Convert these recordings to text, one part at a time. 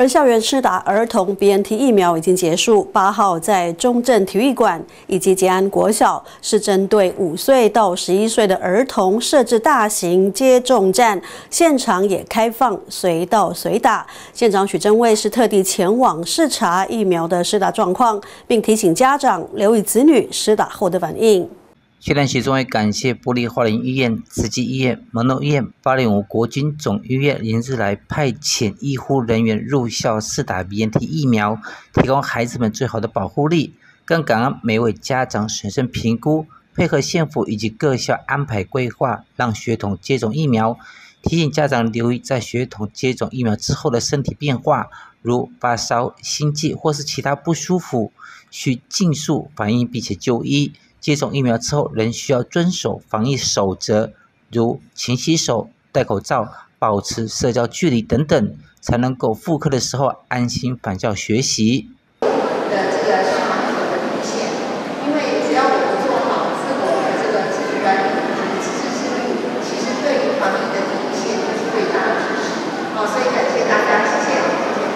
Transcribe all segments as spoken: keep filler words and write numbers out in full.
而校园施打儿童 B N T 疫苗已经结束，八号在中正体育馆以及捷安国小是针对五岁到十一岁的儿童设置大型接种站，现场也开放随到随打。县长许正蔚是特地前往视察疫苗的施打状况，并提醒家长留意子女施打后的反应。 虽然许正蔚感谢部立花莲医院、慈济医院、门诺医院、八零五国军总医院连日来派遣医护人员入校试打 B N T 疫苗，提供孩子们最好的保护力，更感恩每位家长审慎评估，配合县府以及各校安排规划，让学童接种疫苗。提醒家长留意在学童接种疫苗之后的身体变化，如发烧、心悸或是其他不舒服，需尽速反映并且就医。 接种疫苗之后，仍需要遵守防疫守则，如勤洗手、戴口罩、保持社交距离等等，才能够复课的时候安心返校学习。 的这个是防疫的底线，因为只要我们做好自我的这个自主管理以及自治自律，其实对于防疫的底线就是最大的支持。好，所以感谢大家，谢谢。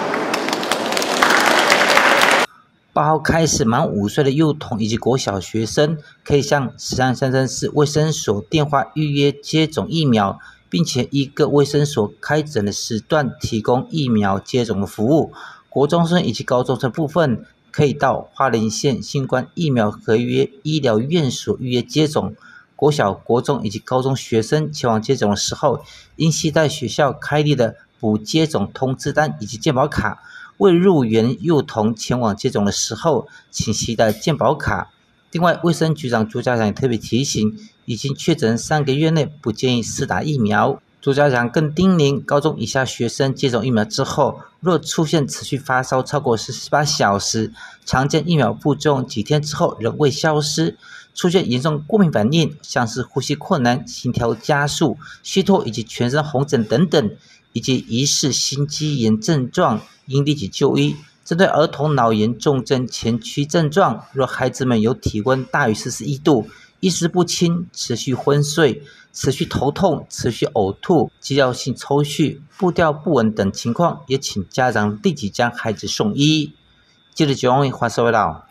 八号开始，满五岁的幼童以及国小学生可以向石安三山市卫生所电话预约接种疫苗，并且依各卫生所开诊的时段提供疫苗接种的服务。国中生以及高中生部分可以到花莲县新冠疫苗合约医疗院所预约接种。国小、国中以及高中学生前往接种的时候，应携带学校开立的补接种通知单以及健保卡。 未入园幼童前往接种的时候，请携带健保卡。另外，卫生局长朱家强也特别提醒，已经确诊三个月内不建议施打疫苗。朱家强更叮咛，高中以下学生接种疫苗之后，若出现持续发烧超过四十八小时，常见疫苗副作用几天之后仍未消失，出现严重过敏反应，像是呼吸困难、心跳加速、虚脱以及全身红疹等等，以及疑似心肌炎症状。 应立即就医。针对儿童脑炎重症前驱症状，若孩子们有体温大于四十一度、意识不清、持续昏睡、持续头痛、持续呕吐、急尿性抽搐、步调不稳等情况，也请家长立即将孩子送医。记者九王华社报道。